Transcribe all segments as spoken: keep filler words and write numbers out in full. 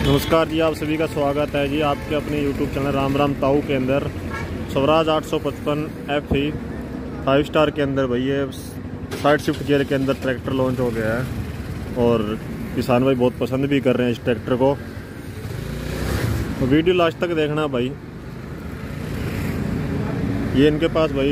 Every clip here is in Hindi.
नमस्कार जी, आप सभी का स्वागत है जी आपके अपने यूट्यूब चैनल राम राम ताऊ के अंदर। स्वराज आठ सौ पचपन एफ ई फाइव स्टार के अंदर भाई ये साइड शिफ्ट गियर के अंदर ट्रैक्टर लॉन्च हो गया है और किसान भाई बहुत पसंद भी कर रहे हैं इस ट्रैक्टर को। तो वीडियो लास्ट तक देखना भाई। ये इनके पास भाई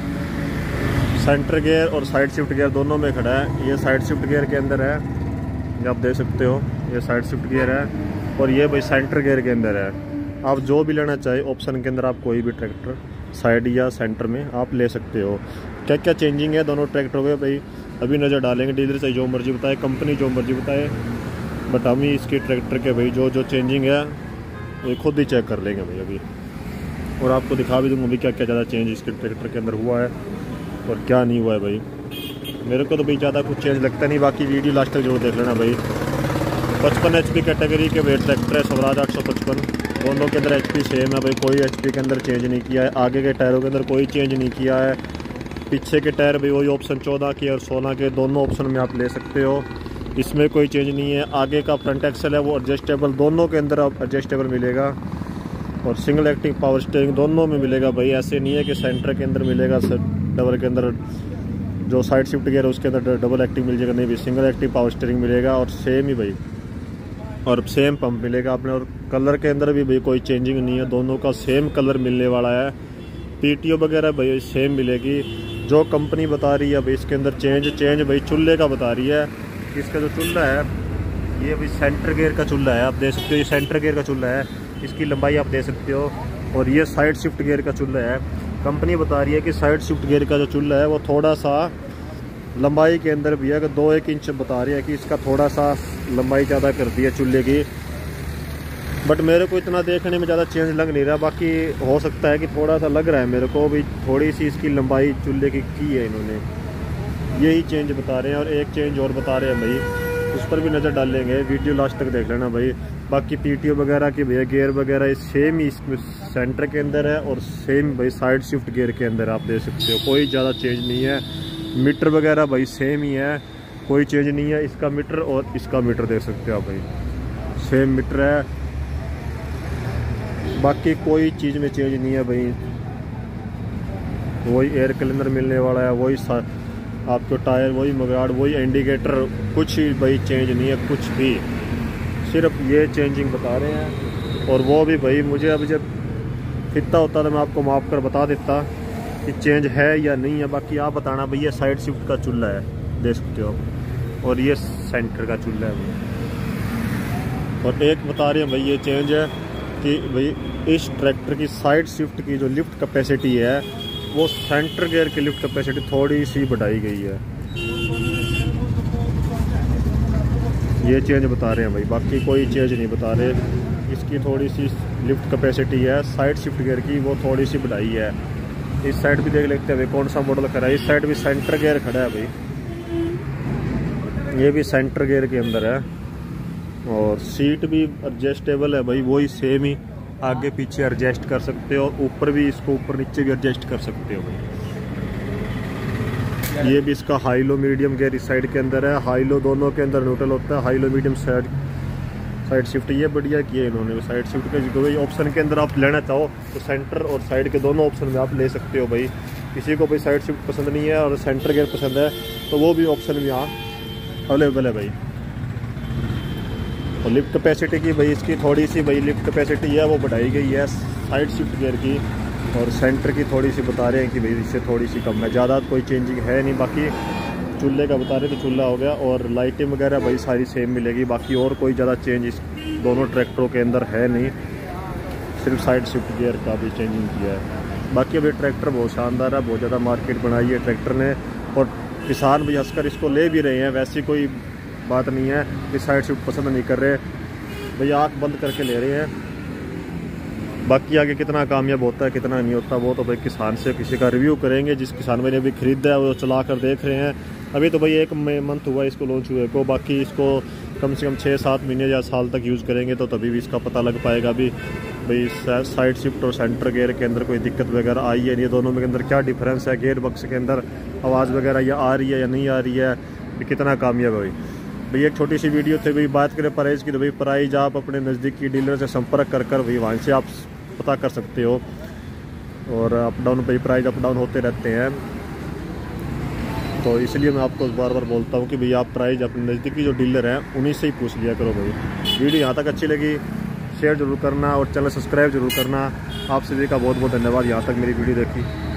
सेंटर गियर और साइड शिफ्ट गियर दोनों में खड़ा है। ये साइड शिफ्ट गियर के अंदर है, ये आप देख सकते हो, ये साइड शिफ्ट गियर है और ये भाई सेंटर गियर के अंदर है। आप जो भी लेना चाहे ऑप्शन के अंदर आप कोई भी ट्रैक्टर साइड या सेंटर में आप ले सकते हो। क्या क्या चेंजिंग है दोनों ट्रैक्टरों के भाई अभी नज़र डालेंगे। डीलर से जो मर्जी बताए, कंपनी जो मर्जी बताए, बट हम ही इसके ट्रैक्टर के भाई जो जो चेंजिंग है वो खुद ही चेक कर लेंगे भाई अभी, और आपको दिखा भी दूँगा अभी क्या क्या ज़्यादा चेंज इसके ट्रैक्टर के अंदर हुआ है और क्या नहीं हुआ है भाई। मेरे को तो भाई ज़्यादा कुछ चेंज लगता नहीं, बाकी वीडियो लास्ट तक जरूर देख लेना भाई। पचपन एच पी कैटेगरी के वेट ट्रैक्टर है स्वराज आठ सौ पचपन। दोनों के अंदर एच पी सेम है भाई, कोई एच पी के अंदर चेंज नहीं किया है। आगे के टायरों के अंदर कोई चेंज नहीं किया है। पीछे के टायर भाई वही ऑप्शन चौदह के और सोलह के दोनों ऑप्शन में आप ले सकते हो, इसमें कोई चेंज नहीं है। आगे का फ्रंट एक्सल है वो एडजस्टेबल, दोनों के अंदर आप एडजस्टेबल मिलेगा और सिंगल एक्टिंग पावर स्टीयरिंग दोनों में मिलेगा भाई। ऐसे नहीं है कि सेंटर के अंदर मिलेगा, डबल के अंदर जो साइड शिफ्ट गियर है उसके अंदर डबल एक्टिंग मिल जाएगा, नहीं भी सिंगल एक्टिंग पावर स्टीयरिंग मिलेगा और सेम ही भाई और सेम पंप मिलेगा आपने। और कलर के अंदर भी भाई कोई चेंजिंग नहीं है, दोनों का सेम कलर मिलने वाला है। पीटीओ वगैरह भाई सेम मिलेगी। जो कंपनी बता रही है भाई इसके अंदर चेंज चेंज भाई चूल्हे का बता रही है। इसका जो चूल्हा है ये भाई सेंटर गियर का चूल्हा है, आप देख सकते हो। ये सेंटर गियर का चूल्हा है, इसकी लंबाई आप देख सकते हो। और ये साइड शिफ्ट गियर का चूल्हा है। कंपनी बता रही है कि साइड शिफ्ट गियर का जो चूल्हा है वो थोड़ा सा लंबाई के अंदर भी है कि दो एक इंच बता रही है कि इसका थोड़ा सा लंबाई ज़्यादा कर दी है चूल्हे की। बट मेरे को इतना देखने में ज़्यादा चेंज लग नहीं रहा, बाकी हो सकता है कि थोड़ा सा लग रहा है मेरे को भी, थोड़ी सी इसकी लंबाई चूल्हे की की है इन्होंने, यही चेंज बता रहे हैं। और एक चेंज और बता रहे हैं भाई, उस पर भी नज़र डालेंगे, वीडियो लास्ट तक देख लेना भाई। बाकी पीटीओ वगैरह की भैया गियर वगैरह सेम ही इसमें सेंटर के अंदर है और सेम भाई साइड शिफ्ट गियर के अंदर आप देख सकते हो, कोई ज़्यादा चेंज नहीं है। मीटर वगैरह भाई सेम ही है, कोई चेंज नहीं है। इसका मीटर और इसका मीटर देख सकते हो आप भाई, सेम मीटर है, बाकी कोई चीज़ में चेंज नहीं है भाई। वही एयर क्लीनर मिलने वाला है, वही आपको टायर, वही मगाड़, वही इंडिकेटर, कुछ ही भाई चेंज नहीं है कुछ भी, सिर्फ ये चेंजिंग बता रहे हैं। और वो भी भाई मुझे अभी जब फिरता होता तो मैं आपको माप कर बता देता कि चेंज है या नहीं है। बाकी आप बताना भाई। ये साइड शिफ्ट का चूल्हा है देख सकते हो और ये सेंटर का चूल्हा है भाई। और एक बता रहे हैं भाई ये चेंज है कि भाई इस ट्रैक्टर की साइड शिफ्ट की जो लिफ्ट कैपेसिटी है वो सेंटर गियर की लिफ्ट कैपेसिटी थोड़ी सी बढ़ाई गई है, ये चेंज बता रहे हैं भाई। बाकी कोई चेंज नहीं बता रहे। इसकी थोड़ी सी लिफ्ट कैपेसिटी है साइड शिफ्ट गियर की, वो थोड़ी सी बढ़ाई है। इस साइड भी देख लेते हैं भाई कौन सा मॉडल खड़ा है। इस साइड भी सेंटर गियर खड़ा है भाई, ये भी सेंटर गियर के अंदर है और सीट भी एडजस्टेबल है भाई, वही सेम ही, आगे पीछे एडजस्ट कर सकते हो। ऊपर भी इसको ऊपर नीचे भी एडजस्ट कर सकते हो भाई। ये भी इसका हाई लो मीडियम गियर इस साइड के अंदर है। हाई लो दोनों के अंदर न्यूट्रल होता है, high low medium side side shift ये बढ़िया किया इन्होंने। साइड शिफ्ट के जो ऑप्शन के अंदर आप लेना चाहो तो सेंटर और साइड के दोनों ऑप्शन में आप ले सकते हो भाई। किसी को भाई साइड शिफ्ट पसंद नहीं है और सेंटर गियर पसंद है तो वो भी ऑप्शन भी यहाँ अवेलेबल है भाई। और लिफ्ट कैपेसिटी की भाई इसकी थोड़ी सी भाई लिफ्ट कैपेसिटी है वो बढ़ाई गई है साइड शिफ्ट गियर की, और सेंटर की थोड़ी सी बता रहे हैं कि भाई इससे थोड़ी सी कम है, ज़्यादा कोई चेंजिंग है नहीं। बाकी चूल्हे का बता रहे तो चूल्हा हो गया और लाइटें वगैरह भाई सारी सेम मिलेगी। बाकी और कोई ज़्यादा चेंज इस दोनों ट्रैक्टरों के अंदर है नहीं, सिर्फ साइड शिफ्ट गियर का भी चेंजिंग किया है। बाकी अभी ट्रैक्टर बहुत शानदार है, बहुत ज़्यादा मार्केट बनाई है ट्रैक्टर ने और किसान भी हंसकर इसको ले भी रहे हैं। वैसी कोई बात नहीं है कि साइड शिफ्ट पसंद नहीं कर रहे भाई, आँख बंद करके ले रहे हैं। बाकी आगे कितना कामयाब होता है कितना नहीं होता वो तो भाई किसान से किसी का रिव्यू करेंगे। जिस किसान भाई ने अभी खरीदा है वो चला कर देख रहे हैं। अभी तो भाई एक मंथ हुआ इसको लॉन्च हुए को, बाकी इसको कम से कम छः सात महीने या साल तक यूज़ करेंगे तो तभी भी इसका पता लग पाएगा अभी भाई साइड शिफ्ट और सेंटर गियर के अंदर कोई दिक्कत वगैरह आई है नहीं, दोनों के अंदर क्या डिफरेंस है, गियर बक्स के अंदर आवाज़ वगैरह या आ रही है या नहीं आ रही है, कितना कामयाब है भाई। भाई एक छोटी सी वीडियो थे भाई, बात करें प्राइस की तो भाई प्राइस आप अपने नज़दीकी डीलर से संपर्क कर कर भाई वहाँ से आप पता कर सकते हो। और अप डाउन भाई प्राइस अप डाउन होते रहते हैं, तो इसलिए मैं आपको बार बार बोलता हूँ कि भाई आप प्राइस अपने नज़दीकी जो डीलर हैं उन्हीं से ही पूछ लिया करो भाई। वीडियो यहाँ तक अच्छी लगी शेयर ज़रूर करना और चैनल सब्सक्राइब जरूर करना। आप सभी का बहुत बहुत धन्यवाद यहाँ तक मेरी वीडियो देखी।